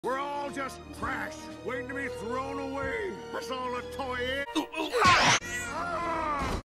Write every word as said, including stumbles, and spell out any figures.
We're all just trash, waiting to be thrown away. That's all a toy is.